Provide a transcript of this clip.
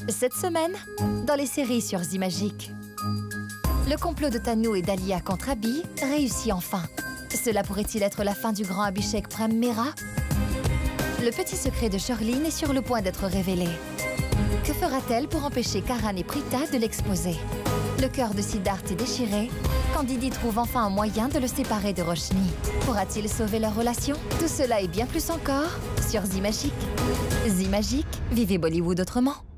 Cette semaine, dans les séries sur Zimagique. Le complot de Tanou et d'Alia contre Abby réussit enfin. Cela pourrait-il être la fin du grand Abhishek Prem Mera? Le petit secret de Shirley est sur le point d'être révélé. Que fera-t-elle pour empêcher Karan et Prita de l'exposer? Le cœur de Siddharth est déchiré quand Didi trouve enfin un moyen de le séparer de Roshni. Pourra-t-il sauver leur relation? Tout cela et bien plus encore sur Zimagique. Zimagique, vivez Bollywood autrement.